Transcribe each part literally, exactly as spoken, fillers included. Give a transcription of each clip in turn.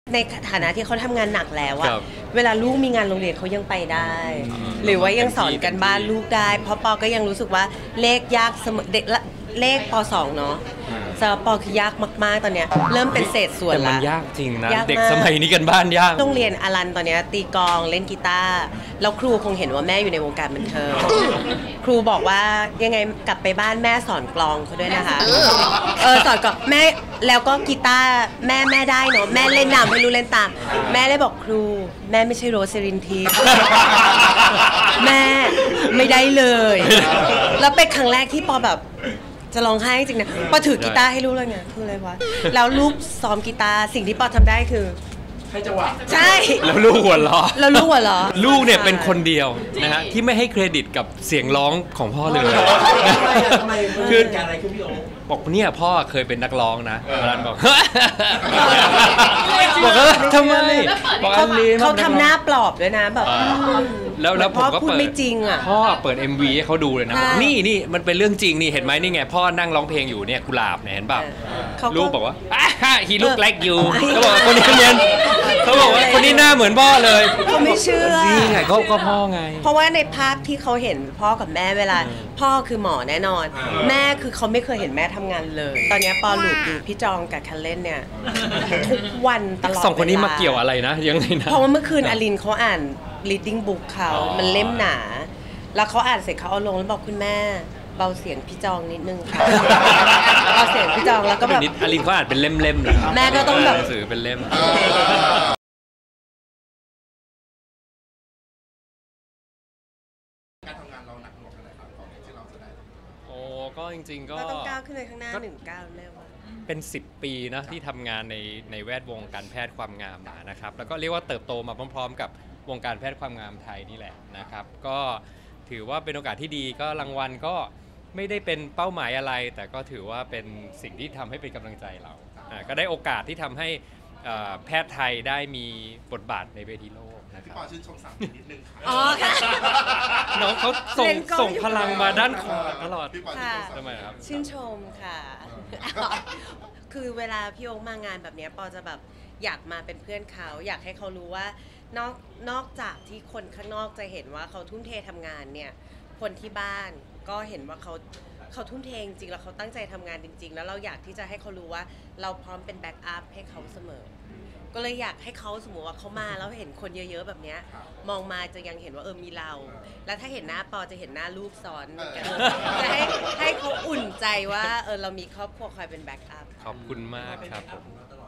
ในฐานะที่เขาทำงานหนักแล้วอะเวลาลูกมีงานโรงเรียนเขายังไปได้ หรือว่ายังสอนกันบ้านลูกได้เพราะปอก็ยังรู้สึกว่าเลขยากเสมอเด็กเลขปสองเนาะสำหรับปอคือยากมากๆตอนเนี้ยเริ่มเป็นเศษส่วนละแต่มันยากจริงนะเด็กสมัยนี้กันบ้านยากโรงเรียนอลันตอนนี้ตีกลองเล่นกีตาร์แล้วครูคงเห็นว่าแม่อยู่ในวงการบันเทิงครูบอกว่ายังไงกลับไปบ้านแม่สอนกลองเขาด้วยนะคะเออสอนก่อนแม่แล้วก็กีตาร์แม่แม่ได้เนาะแม่เล่นนำให้รู้เล่นตามแม่เลยบอกครูแม่ไม่ใช่โรสลินทีแม่ไม่ได้เลยแล้วเป็นครั้งแรกที่ปอแบบจะร้องไห้จริงนะปอถือกีตาร์ให้ลูกเลยไงคืออะไรวะแล้วลูกซ้อมกีตาร์สิ่งที่ปอทำได้คือให้จังหวะใช่แล้วลูกหัวเราะแล้วลูกหัวเราะลูกเนี่ยเป็นคนเดียวนะฮะที่ไม่ให้เครดิตกับเสียงร้องของพ่อเลยคืออะไรคือพี่โอ๊บอกเนี่ยพ่อเคยเป็นนักร้องนะร้านบอกบอกว่าทำไมบอกอันนี้เขาทำหน้าปลอบด้วยนะแบบแล้วแล้วผมก็เปิดไม่จริงอ่ะพ่อเปิด เอ็ม วี ให้เขาดูเลยนะนี่นี่มันเป็นเรื่องจริงนี่เห็นไหมนี่ไงพ่อนั่งร้องเพลงอยู่เนี่ยกุหลาบเนี่ยเห็นป่ะลูกบอกว่าฮีลุกไลค์ยูเขาบอกคนนี้เหมือนเขาบอกว่าคนนี้หน้าเหมือนพ่อเลยเขาไม่เชื่อนี่ไงก็ก็พ่อไงเพราะว่าในภาพที่เขาเห็นพ่อกับแม่เวลาพ่อคือหมอแน่นอนแม่คือเขาไม่เคยเห็นแม่ทำงานเลยตอนนี้ปอหลุดอยู่พี่จองกับคันเล่นเนี่ยทุกวันตลอดสองคนนี้มาเกี่ยวอะไรนะยังไงนะเพราะว่าเมื่อคืนอลินเขาอ่าน reading book เขามันเล่มหนาแล้วเขาอ่านเสร็จเขาเอาลงแล้วบอกคุณแม่เบาเสียงพี่จองนิดนึงค่ะเบาเสียงพี่จองแล้วก็แบบอลินเขาอ่านเป็นเล่มๆเลยแม่ก็ต้องแบบหนังสือเป็นเล่มการทำงานเราหนักหน่วงอะไรครับของที่เราจะได้โอ้ก็จริงๆก็ต้องก้าวขึ้นไปข้างหน้าหนึ่งก้าวแม่ว่าเป็นสิบปีนะที่ทำงานในในแวดวงการแพทย์ความงามมานะครับแล้วก็เรียกว่าเติบโตมาพร้อมๆกับวงการแพทย์ความงามไทยนี่แหละนะครับก็ถือว่าเป็นโอกาสที่ดีก็รางวัลก็ไม่ได้เป็นเป้าหมายอะไรแต่ก็ถือว่าเป็นสิ่งที่ทำให้เป็นกำลังใจเราก็ได้โอกาสที่ทำให้แพทย์ไทยได้มีบทบาทในเวทีโลกนะครับพี่ปอชื่นชมสามนิดนึงอ๋อค่ะน้องเขาส่งส่งพลังมาด้านขวาตลอดค่ะทำไมครับชื่นชมค่ะคือเวลาพี่โอ๊คมางานแบบนี้ปอจะแบบอยากมาเป็นเพื่อนเขาอยากให้เขารู้ว่านอกนอกจากที่คนข้างนอกจะเห็นว่าเขาทุ่มเททำงานเนี่ยคนที่บ้านก็เห็นว่าเขาเขาทุ่มเทจริงแล้วเขาตั้งใจทำงานจริงๆแล้วเราอยากที่จะให้เขารู้ว่าเราพร้อมเป็นแบ็กอัพให้เขาเสมอก็เลยอยากให้เขาสมมติว่าเขามาแล้วเห็นคนเยอะๆแบบนี้มองมาจะยังเห็นว่าเออมีเราแล้วถ้าเห็นหน้าปอจะเห็นหน้าลูกซ้อนเหมือนกันจะให้ให้เขาอุ่นใจว่าเออเรามีครอบครัวคอยเป็นแบ็กอัพขอบคุณมากครับผม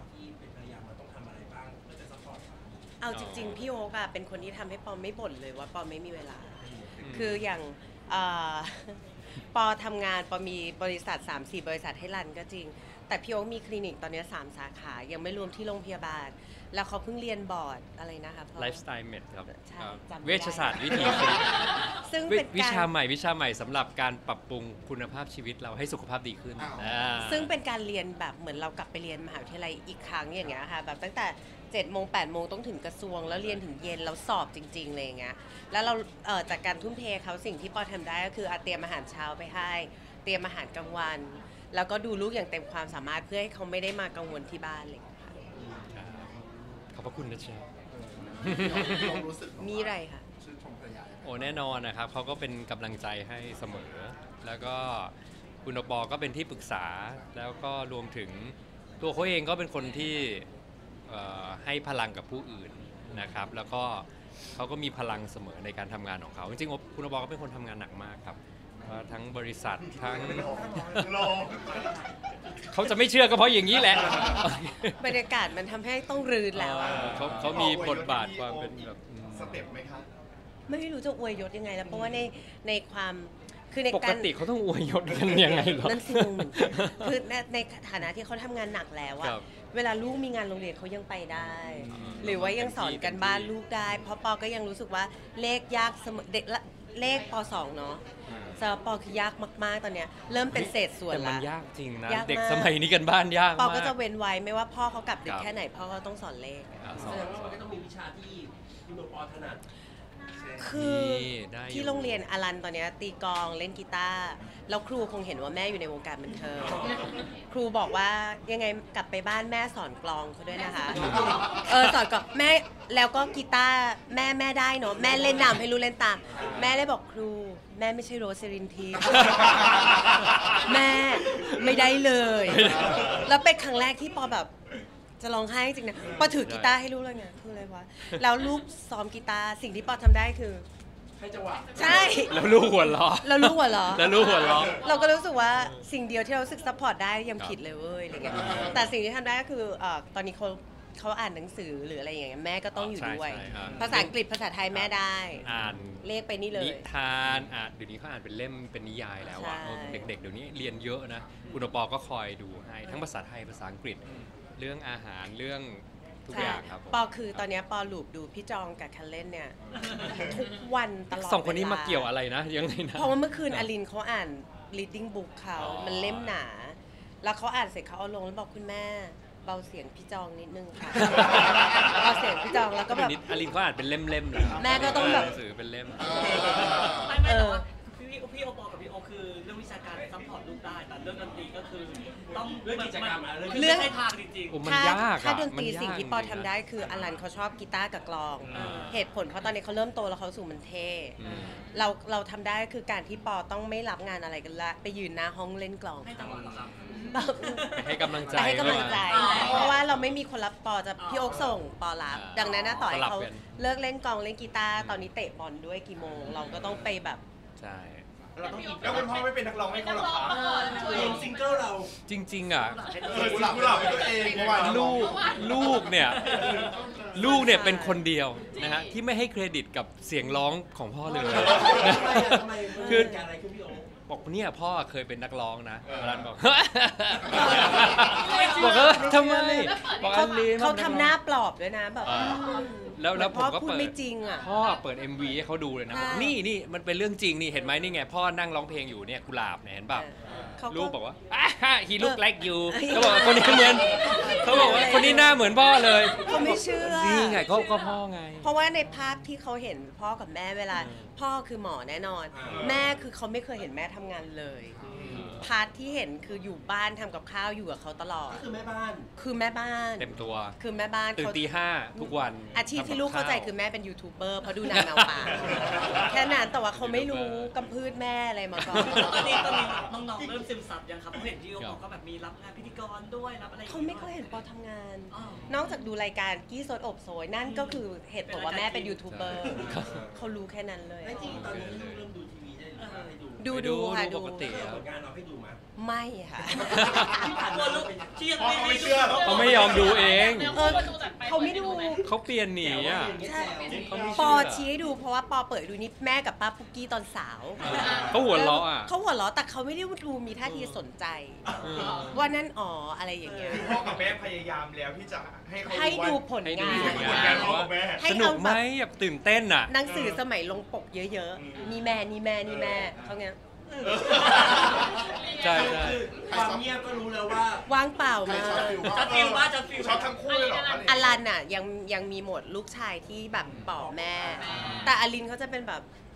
เอาจริงๆพี่โอ๊คอะเป็นคนที่ทำให้ปอไม่บ่นเลยว่าปอไม่มีเวลาคืออย่างปอทำงานปอมีบริษัท สามสี่ บริษัทให้รันก็จริงแต่พี่โอ๊คมีคลินิกตอนนี้สามสาขายังไม่รวมที่โรงพยาบาลแล้วเขาเพิ่งเรียนบอร์ดอะไรนะคะไลฟ์สไตล์เมดครับเวชศาสตร์วิถีชีวิตซึ่งเป็นวิชาใหม่วิชาใหม่สำหรับการปรับปรุงคุณภาพชีวิตเราให้สุขภาพดีขึ้นซึ่งเป็นการเรียนแบบเหมือนเรากลับไปเรียนมหาวิทยาลัยอีกครั้งอย่างเงี้ยค่ะแบบตั้งแต่เจ็ดโมงแปดโมงต้องถึงกระทรวงแล้วเรียนถึงเย็นแล้วสอบจริงๆเลยอย่างเงี้ยแล้วเราเอ่อจากการทุ่มเทเขาสิ่งที่ปอทำได้ก็คือเตรียมอาหารเช้าไปให้เตรียมอาหารกลางวันแล้วก็ดูลูกอย่างเต็มความสามารถเพื่อให้เขาไม่ได้มากังวลที่บ้านเลยค่ะขอบพระคุณนะเชฟมีอะไรค่ะโอ้แน่นอนนะครับเขาก็เป็นกำลังใจให้เสมอแล้วก็คุณปอก็เป็นที่ปรึกษาแล้วก็รวมถึงตัวเขาเองก็เป็นคนที่ให้พลังกับผู้อื่นนะครับแล้วก็เขาก็มีพลังเสมอในการทำงานของเขาจริงๆคุณปอก็เป็นคนทำงานหนักมากครับทั้งบริษัททั้งเขาจะไม่เชื่อก็เพราะอย่างนี้แหละบรรยากาศมันทำให้ต้องรื้นแล้วเขาเขามีบทบาทความเป็นแบบสเต็ปไหมครับไม่รู้จะอวยยศยังไงแล้วเพราะว่าในในความคือในปกติเขาต้องอวยยศกันยังไงหรอนั่นสิงงเหมือนกันคือในฐานะที่เขาทำงานหนักแล้วอะเวลาลูกมีงานโรงเรียนเขายังไปได้หรือว่ายังสอนกันบ้านลูกได้เพราะปอก็ยังรู้สึกว่าเลขยากเสมอเด็กเลขปสองเนาะสำหรับปอคือยากมากๆตอนเนี้ยเริ่มเป็นเศษส่วนละแต่มันยากจริงนะเด็กสมัยนี้กันบ้านยากมากปอก็จะเว้นไว้ไม่ว่าพ่อเขากลับดึกแค่ไหนพ่อก็ต้องสอนเลขแสดงว่ามันก็ต้องมีวิชาที่คุณปอถนัดคือนี่ได้อยู่ที่โรงเรียนอลันตอนเนี้ยตีกลองเล่นกีตาร์แล้วครูคงเห็นว่าแม่อยู่ในวงการบันเทิงครูบอกว่ายังไงกลับไปบ้านแม่สอนกลองเขาด้วยนะคะเออสอนก่อนแม่แล้วก็กีตาร์แม่แม่ได้เนาะแม่เล่นนำให้รู้เล่นตาม แม่เลยบอกครูแม่ไม่ใช่โรสลินทีแม่ไม่ได้เลย แล้วเป็นครั้งแรกที่ปอแบบจะร้องไห้จริงนะปอถือกีตาร์ให้ลูกเลยไงคืออะไรวะแล้วลูกซ้อมกีตาร์สิ่งที่ปอทำได้คือให้จังหวะใช่แล้วลูกหัวเราะแล้วลูกหัวเราะแล้วลูกหัวเราะเราก็รู้สึกว่าสิ่งเดียวที่เรารู้สึกซัพพอร์ตได้ยังผิดเลยเว้ยอะไรเงี้ยแต่สิ่งที่ทำได้ก็คือเอ่อตอนนี้เขาเขาอ่านหนังสือหรืออะไรอย่างเงี้ยแม่ก็ต้องอยู่ด้วยใช่ใช่อ่าภาษาอังกฤษภาษาไทยแม่ได้อ่านเรียกไปนี่เลยนิทานอ่านเดี๋ยวนี้เขาอ่านเป็นเล่มเป็นนิยายแล้วอะใช่เด็กๆเดี๋ยวนี้เรียนเยอะนะคุณปอก็คอยดูให้ทั้งภาษาไทยภาษาอังกฤษ เรื่องอาหารเรื่องทุกอย่างครับผมปอคือตอนเนี้ยปอลูปดูพี่จองกับคันเล่นเนี่ยทุกวันตลอดสองคนนี้วลมาเกี่ยวอะไรนะยังไงนะเพราะว่าเมื่อคืนอลินเขาอ่าน reading book เขาอ๋อมันเล่มหนา แล้วเขาอ่านเสร็จเขาเอาลงแล้วบอกคุณแม่เบาเสียงพี่จองนิดนึงค่ะ เบาเสียงพี่จองแล้วก็แบบเดี๋ยวนี้อลินเขาอ่านเป็นเล่มๆแล้วแม่ก็ต้องแบบหนังสือเป็นเล่มไม่ไม่แต่ว่าพี่พี่โอปอกับพี่โอคือเรื่องวิชาการซัพพอร์ตลูกได้แต่เรื่องดนตรีก็คือต้องเรื่องกิจกรรมอะเรื่องเรื่องให้ทางจริงโอ้มันถ้ายากอะถ้าดนตรีมันยากสิ่งที่ปอจริงๆทำได้คืออลันเขาชอบกีตาร์กับกลองอ่าเหตุผลเพราะตอนนี้เขาเริ่มโตแล้วเขาสู่มันเท่อืมเราเราทำได้คือการที่ปอต้องไม่รับงานอะไรกันละไปยืนหน้าห้องเล่นกลองๆให้จังหวะเหรอครับไปให้กำลังใจไปให้กำลังใจอ๋อเพราะว่าเราไม่มีคนรับปอจะพี่โอ๊กส่งปอรับอ่าดังนั้นนะต่อให้สลับเขากันเลิกเล่นกลองเล่นกีตาร์ตอนนี้เตะบอลด้วยกี่โมง เราก็ต้องไปแบบใช่เราต้องอีกแล้วคุณพ่อไม่เป็นนักร้องให้เขาหรอคะเออช่วยลงซิงเกิลเราจริงๆอ่ะเออคุณหลับคุณหลับเป็นตัวเองเมื่อวานลูกลูกเนี่ยลูกเนี่ยเป็นคนเดียวนะฮะที่ไม่ให้เครดิตกับเสียงร้องของพ่อเลยทำไมอะทำไมคือเกิดอะไรขึ้นพี่โอ๊คบอกเนี่ยพ่อเคยเป็นนักร้องนะเอออลันบอก บอกเออทำไมบอกเขาอันลีเขาทำหน้าปลอบด้วยนะแบบอ่าอืมแล้วแล้วเหผมืมอนพ่ก็อพูดเปิดไม่จริงอ่ะพ่อเปิด เอ็ม วี ให้เขาดูเลยนะบอกใช่นี่นี่มันเป็นเรื่องจริงนี่เห็นไหมนี่ไงพ่อนั่งร้องเพลงอยู่เนี่ยกุหลาบเนี่ยเห็นเปล่าเขาลูก็กบอกว่าอ่า he look เออ like you เออเขาบอกว่าคนนี้เหมือนเขาบอกว่าคนนี้หน้าเหมือนพ่อเลยเขาไม่เชื่อนี่ไงก็ก็พ่อไงเพราะว่าในภาพที่เขาเห็นพ่อกับแม่เวลา พ่อคือหมอแน่นอน แม่คือเขาไม่เคยเห็นแม่ทำงานเลย พาร์ทที่เห็นคืออยู่บ้านทำกับข้าวอยู่กับเขาตลอดก็คือแม่บ้านคือแม่บ้านเต็มตัวคือแม่บ้านตื่นเขาตีห้าทุกวันอาชีพที่ลูกเข้าใจคือแม่เป็นยูทูบเบอร์เพราะดูนางแมวป่าแค่นั้นแต่ว่าเขาไม่รู้กำพืชแม่อะไรมาก่อนตอนนี้ตอนนี้น้องๆเริ่มซึมซับยังครับเพราะเห็นพี่โอปอก็แบบมีรับงานพิธีกรด้วยรับอะไรอย่างเขางี้ไม่เคยเห็นปอทำงานอ๋อนอกจากดูรายการกี้สดอบโซยนั่นก็คือเหตุผลว่าแม่เป็นยูทูบเบอร์เขารู้แค่นั้นเลยแล้วจริงๆตอนนี้ลูกเริ่มดูทีวีได้หรือเปล่าให้ดูดูไปดูค่ะดูดูปกติเออคผรับลงานเราให้ดูมั้ยไม่ค่ะที่ผ่านกลัมาวลูกเป็นที่ยังไม่ไม่เชื่อเขาไม่ยอมดูเองเออเขาไม่ดูเขาเปลี่ยนหนีอ่ะใช่เขาไม่ปเชื่ออชี้ให้ดูเพราะว่าปอเปิดดูนี่แม่กับป้าปุกกี้ตอนสาวเขาหัวเราะอ่ะเขาหัวเราะแต่เขาไม่ได้ดูมีท่าทีสนใจอืมว่านั่นอ๋ออะไรอย่างเงี้ยพ่อกับแม่พยายามแล้วที่จะให้เขาให้ดูผลให้ดูงานผลผลงานพ่อกับแม่ให้สนุกเอาไหมแบบแบบตื่นเต้นอ่ะหนังสือสมัยลงปกเยอะอืมๆ นี่แม่นี่แม่นี่แม่เขาเงี้ยใช่ใช่คือความเงียบก็รู้แล้วว่าว่างเปล่ามาจะฟิลว่าจะฟิลชอบทั้งคู่เลยเหรออลันอ่ะยังยังมีโหมดลูกชายที่แบบปอบแม่ แต่อลินเขาจะเป็นแบบ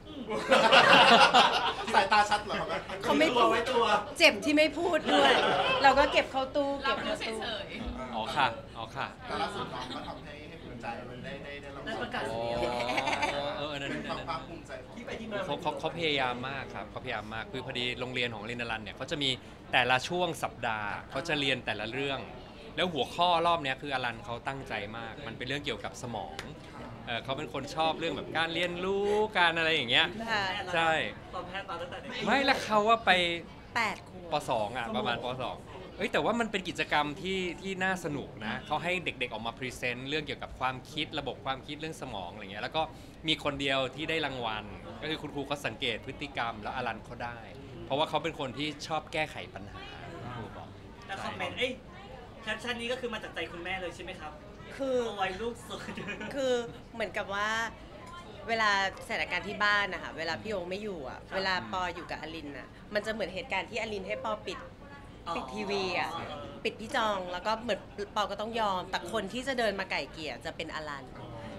สายตาชัดเหรอครับเขาไม่ตัวไว้ตัวเจ็บที่ไม่พูดด้วย เราก็เก็บเข้าตู้เก็บเข้าตู้อ๋อค่ะอ๋อค่ะแต่ล่าสุดน้องก็ทำให้ให้ภูมิใจมันได้ได้ได้รางวัลได้ประกาศอ๋อนียบัตรเออเอออันนั้นเป็นอันความนั้นภาคภูมิใจของที่ไปที่มาเขาเขาเขาพยายามมากครับเขาพยายามมากคือพอดีโรงเรียนของลินดารันเนี่ยเขาจะมีแต่ละช่วงสัปดาห์เขาจะเรียนแต่ละเรื่อง แล้วหัวข้อรอบเนี้ยคืออลันเขาตั้งใจมาก มันเป็นเรื่องเกี่ยวกับสมองเออเขาเป็นคนชอบเรื่องแบบการเรียนรู้การอะไรอย่างเงี้ยค่ะใช่ตอนแพทย์มาตั้งแต่เด็กไม่แล้วเขาว่าไปแปดขวปบสองอ่ะประมาณปสองเอ้ยแต่ว่ามันเป็นกิจกรรมที่ที่น่าสนุกนะเขาให้เด็กๆออกมาพรีเซนต์เรื่องเกี่ยวกับความคิดระบบความคิดเรื่องสมองอะไรเงี้ยแล้วก็มีคนเดียวที่ได้รางวัล ก็คือคุณครูเขาสังเกตพฤติกรรมแล้วอลันเขาได้ เพราะว่าเขาเป็นคนที่ชอบแก้ไขปัญหาครูบอกแต่คอมเมนต์เอ้ยแคปชั่นนี้ก็คือมาจากใจคุณแม่เลยใช่ไหมครับคือเอาไว้ลูกสุดคือเหมือนกับว่าเวลาสถานการณ์ที่บ้านนะคะเวลาพี่โอไม่อยู่อ่ะเวลาปออยู่กับอลินอ่ะมันจะเหมือนเหตุการณ์ที่อลินให้ปอปิดปิดทีวีอ่ะปิดพี่จองแล้วก็เหมือนปอก็ต้องยอม แต่คนที่จะเดินมาไก่เกลี่ยจะเป็นอลัน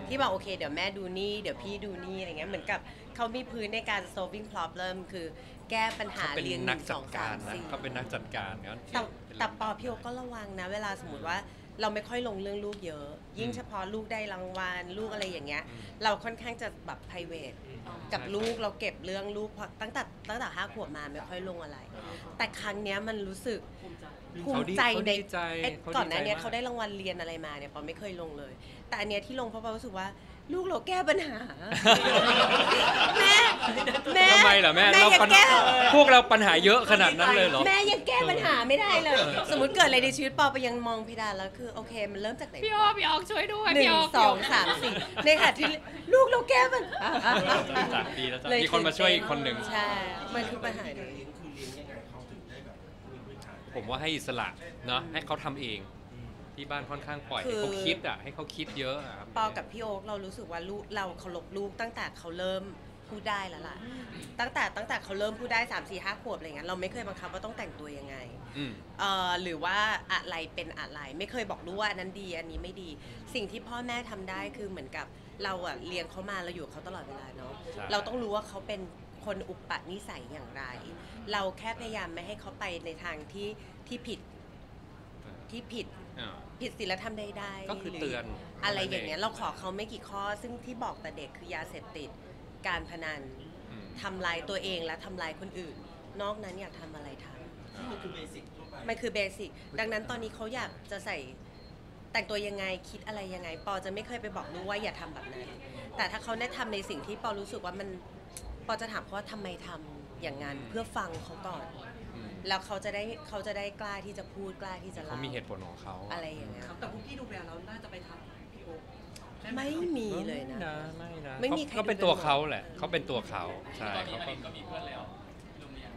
ที่บอกโอเคเดี๋ยวแม่ดูนี่เดี๋ยวพี่ดูนี่อะไรเงี้ยเหมือนกับเขามีพื้นในการ solving problem คือแก้ปัญหาเขาเป็นเรียงหนันึ่กงสจัอดงกาสาร มนะสี่เขาเป็นนักจัดการงั้นแต่แต่ปอพี่โอก็ระวังนะ เวลาสมมติว่าเราไม่ค่อยลงเรื่องลูกเยอะ ยิ่งเฉพาะลูกได้รางวัลลูกอะไรอย่างเงี้ยเราค่อนข้างจะแบบ private กับลูกเราเก็บเรื่องลูกเพราะตั้งแต่ตั้งแต่ห้าขวบมาไม่ค่อยลงอะไร แต่ครั้งเนี้ยมันรู้สึกภูมิใจภูมิใจในเขาดีใจไอ้เขาดีใจก่อนหน้าเนี้ยมากเขาได้รางวัลเรียนอะไรมาเนี่ยปอไม่เคยลงเลย แต่อันเนี้ยที่ลงเพราะปอรู้สึกว่าลูกเราแก้ปัญหา แม่แม่ทำไมเหรอแม่แม่เรายังปัญแก้พวกเราปัญหาเยอะขนาดนั้นเลยเหรอแม่ยังแก้ปัญหาไม่ได้เลย สมมติเกิดอะไรในชีวิตปอไปยังมองเพดานแล้วคือโอเคมันเริ่มจากไหนพี่โอพี่ออกช่วยด้วยหนึ่พี่งออกสองสามสี่ในขณะที่ลูกเราแก้ปัญหาจ้ะดีแล้วจ้ะเลยมีคนมาช่วยอีกคนหนึ่งใช่มันคือปัญหานี้เลี้ยงคือเลี้ยงยังไงเขาถึงได้แบบมีพื้นฐานผมว่าให้อิสระเนาะให้เขาทำเอง ที่บ้านค่อนข้างปล่อยคืให้อเขาคิดอ่ะให้เขาคิดเยอะอะครับปอกับพี่โอ๊คเรารู้สึกว่าลูกเราเคารพลูกตั้งแต่เขาเริ่มพูดได้แล้วล่ะ ตั้งแต่ตั้งแต่เขาเริ่มพูดได้สามสี่ห้าขวบอะไรเงี้ยเราไม่เคยบังคับว่าต้องแต่งตัวยังไงอืมเอ่อหรือว่าอะไรเป็นอะไรไม่เคยบอกลูกว่าอันนั้นดีอันนี้ไม่ดี สิ่งที่พ่อแม่ทำได้คือเหมือนกับเราอะเลี้ยงเขามาเราอยู่กับเขาตลอดเวลาเนาะใช่เราต้องรู้ว่าเขาเป็นคนอุปนิสัยอย่างไร เราแค่พยายามไม่ให้เขาไปในทางที่ที่ผิดที่ผิดอ่าผิดศีลธรรมใดๆก็คือเตือนหรือะไรอย่างเงี้ยเราขอเขาไม่กี่ข้อ ซึ่งที่บอกแต่เด็กคือยาเสพติดการพนันอืมทำลายตัวเองและทำลายคนอื่น นอกนั้นอยากทำอะไรทำที่มันคือเบสิกทั่วไปมันคือเบสิก ดังนั้นตอนนี้เขาอยากจะใส่แต่งตัวยังไงคิดอะไรยังไง ปอจะไม่เคยไปบอกลูกว่าอย่าทำแบบนั้น แต่ถ้าเขาได้ทำในสิ่งที่ปอรู้สึกว่ามันปอจะถามเขาว่าทำไมทำอย่างนั้นเพื่อฟังเขาก่อนอืมแล้วเขาจะได้เขาจะได้กล้าที่จะพูดกล้าที่จะเขาเล่ามีเหตุผลของเขาอะไรอย่างเงี้ยครับแต่พวกพี่ดูแววแล้วน่าจะไปทำพี่โอใช่หไม่มีเลยนะไม่นะไม่มีใครเขาเป็นตัวเขาแหละเขาเป็นตัวเขาใช่เขาก็ก็มีเพื่อนแล้วลุงยัง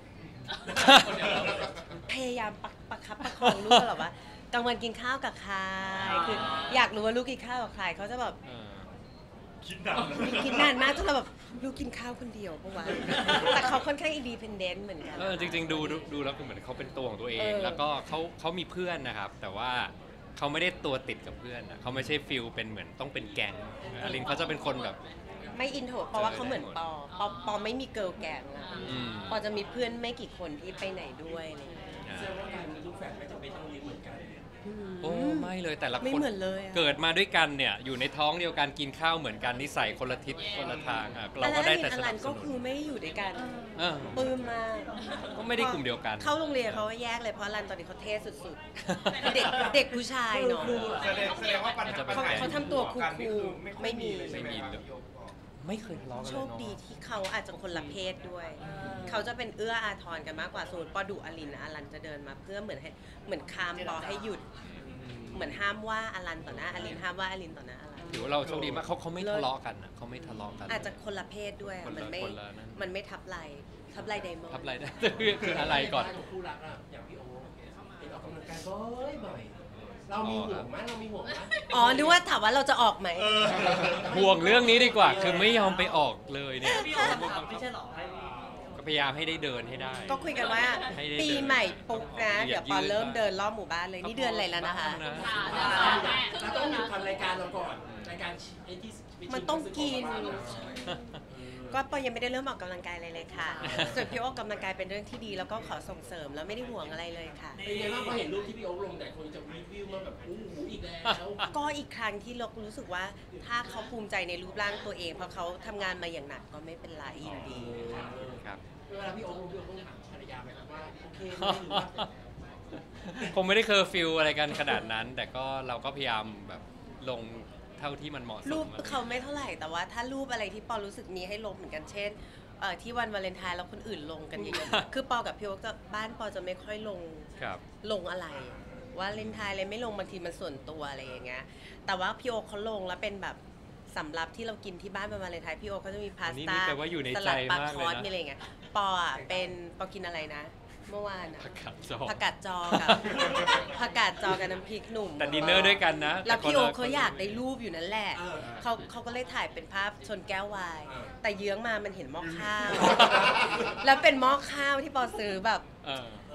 พยายามประประคับประคองลูกตลอดว่ากลางวันกินข้าวกับใครคืออยากรู้ว่าลูกกินข้าวกับใครเขาจะแบบเออคิดนานคิดนานมากจนเราแบบลูกกินข้าวคนเดียวปะวะ แต่เขาค่อนข้างอินดีเพนเดนต์เหมือนกันเออจริงๆดูดูดูแล้วคือเหมือนเขาเป็นตัวของตัวเองเออแล้วก็เขาเขามีเพื่อนนะครับ แต่ว่าเขาไม่ได้ตัวติดกับเพื่อนนะเขาไม่ใช่ฟิลเป็นเหมือนต้องเป็นแก๊งอลินเขาจะเป็นคนแบบไม่อินโทรเพราะว่าเขาเหมือนปอปอปอไม่มีเกิร์ลแกงอะอืมปอจะมีเพื่อนไม่กี่คนที่ไปไหนด้วยอะไรอย่างเงี้ยอ่าแสดงว่าการมีลูกแฝดไม่จำเป็นต้องเลี้ยงเหมือนกันโอ้ไม่เลยแต่ละไม่คนเหมือนเลยอะเกิดมาด้วยกันเนี่ยอยู่ในท้องเดียวกันกินข้าวเหมือนกันนิสัยคนละทิศคนละทางอ่ะเราก็ได้แต่สอนัลับนสก็นุคือน ไม่ได้อยู่ด้วยกันเออปลื้มมากก็ไม่ได้กลุ่มเดียวกันเข้าโรงเรียนเขาก็แยกเลยเพราะอลันตอนนี้เขาเท่สุดๆ เด็กเด็กผู้ชายเนาะแสดงแสดงว่าปัญหาเขาเขาทำตัวคูลๆไม่มีไม่มีเลย ไม่เคยทะเลาะกันโชเลยคเนาะดีที่เขาอาจจะคนละเพศด้วย เขาจะเป็นเอื้ออาทรกันมากกว่าสมมติปอดุอลินนะอลันจะเดินมาเพื่อเหมือนให้เหมือนคามปอให้หยุด เหมือนห้ามว่าอลันต่อหน้าอลินห้ามว่าอลินต่อหน้าอลันถือว่าเราโชคดีมากเขาเขาไม่ทะเลาะกันอ่ะเขาไม่ทะเลาะกันอาจจะคนละเพศด้วยคนละมันไม่คนละนั่นมันไม่ทับไหลทับไหลไดมอนด์ทับอะไรได้ คือคืออะไรก่อนคู่รักอะอย่างพี่โอ๊คเห็นออกกำลังกายบ่อยบ่อยๆเรามีห่วงไหมเรามีห่วงไหมอ๋อนึกว่าถามว่าเราจะออกไหมห่วงเรื่องนี้ดีกว่า คือไม่ยอมไปออกเลยเนี่ยพี่โอบังคับไม่ใช่หรอให้ก็พยายามให้ได้เดินให้ได้ก็คุยกันว่าให้ได้ปีใหม่ปุ๊บนะเดินเดี๋ยวปอเริ่มเดินรอบหมู่บ้านเลย นี่เดือนอะไรแล้วนะคะนะเราต้องหยุดทำรายการเราก่อนรายการไอ้ที่มันต้องกิน ก็ปอยังไม่ได้เริ่มออกกำลังกายเลยเลยค่ะ ส่วนพี่โอ๊คกำลังกายเป็นเรื่องที่ดี แล้วก็ขอส่งเสริมแล้วไม่ได้ห่วงอะไรเลยค่ะเป็นไงบ้างพอเห็นรูปที่พี่โอ๊คลงแต่คนจะรีวิวมาแบบโอ้โหอีกแล้วก็อีกครั้งที่เรารู้สึกว่าถ้าเขาภูมิใจในรูปร่างตัวเอง เพราะเขาทำงานมาอย่างหนักก็ไม่เป็นไรยินดีครับเวลาพี่โอ๊คลงพี่โอ๊คต้องถามภรรยาไหมครับว่าโอเคไหมหรือว่าคงไม่ได้เคอร์ฟิวอะไรกันขนาดนั้น แต่ก็เราก็พยายามแบบลงเท่าที่มันเหมาะสมรูปอะไรเขาไม่เท่าไหร่แต่ว่าถ้ารูปอะไรที่ปอรู้สึกมีให้ลงเหมือนกันเช่นเอ่อที่วันวาเลนไทน์แล้วคนอื่นลงกันเยอะๆ คือปอกับพี่โอ๊คจะบ้านปอจะไม่ค่อยลงครับลงอะไรวาเลนไทน์อะไรไม่ลงบางทีมันส่วนตัวอะไรอย่างเงี้ยแต่ว่าพี่โอ๊คเขาลงแล้วเป็นแบบสำรับที่เรากินที่บ้านเป็นวาเลนไทน์พี่โอ๊คเขาจะมีพาสอันนี้ต้านี่แปลว่าอยู่ในสใจลัดปลามากคเลยอสนะมีอะไรอย่างเงี้ยปออ่ะเป็นปอกินอะไรนะ เมื่อวานอ่ะผักกาดจอผักกาดจอกับ ผักกาดจอกับน้ำพริกหนุ่มแต่ดินเนอร์ด้วยกันนะแล้วพี่โอแต่คนละเขาอยากได้รูปอยู่นั่นแหละเออเขาเขาก็เลยถ่ายเป็นภาพชนแก้ววายเออแต่เยื้องมามันเห็นหม้อข้าว แล้วเป็นหม้อข้าวที่ปอซื้อแบบเออเออ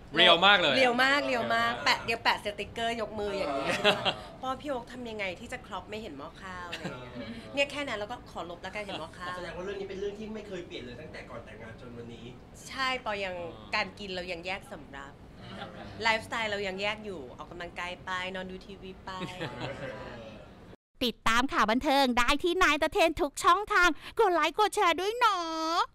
เรียวมากเลยเรียวมากเรียวมากแปะเดี๋ยวแปะสติกเกอร์ยกมืออย่างนี้เพราะพี่โอ๊คทำยังไงที่จะครอปไม่เห็นหม้อข้าวอะไรอย่างเงี้ยเนี่ยแค่นั้นแล้วก็ขอลบแล้วกันเห็นหม้อข้าวแสดงว่าเรื่องนี้เป็นเรื่องที่ไม่เคยเปลี่ยนเลยตั้งแต่ก่อนแต่งงานจนวันนี้ใช่ปอยังการกินเรายังแยกสำรับไลฟ์สไตล์เรายังแยกอยู่ออกกำลังกายไปนอนดูทีวีไปติดตามข่าวบันเทิงได้ที่นายตะเทนทุกช่องทางกดไลค์กดแชร์ด้วยเนาะ